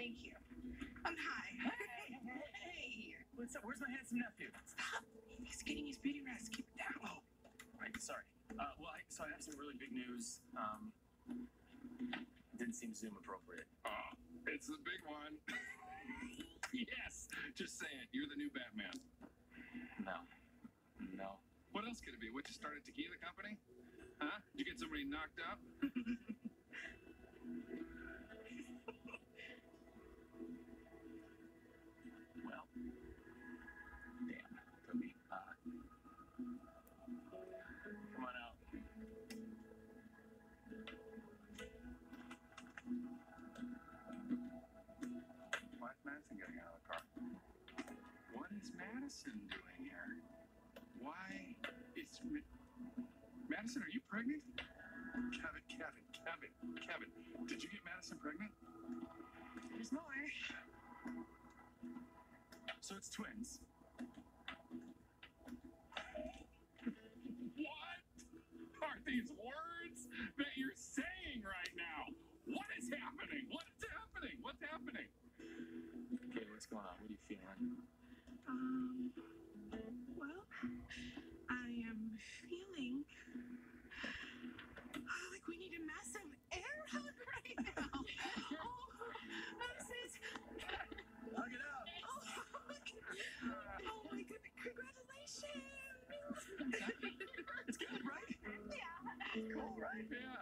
Thank you. Hi. Hey! What's up? Where's my handsome nephew? Stop. He's getting his beauty rest. Keep it down. Oh, right. Sorry. So I have some really big news. Didn't seem Zoom appropriate. Oh, it's the big one. Yes. Just say it. You're the new Batman. No. What else could it be? What, you started a tequila company? Huh? Did you get somebody knocked up? Well, damn, Toby. Come on out. Why is Madison getting out of the car? What is Madison doing here? Why is... Madison, are you pregnant? Kevin. Did you get Madison pregnant? There's more. So it's twins. What are these words that you're saying right now? What is happening? What's happening? What's happening? Okay, what's going on? What are you feeling? Well, I am feeling like we need a massive air hug right now. Sis. Hug it out. Oh my goodness. Congratulations. It's good, right? Yeah. Cool, right? Yeah.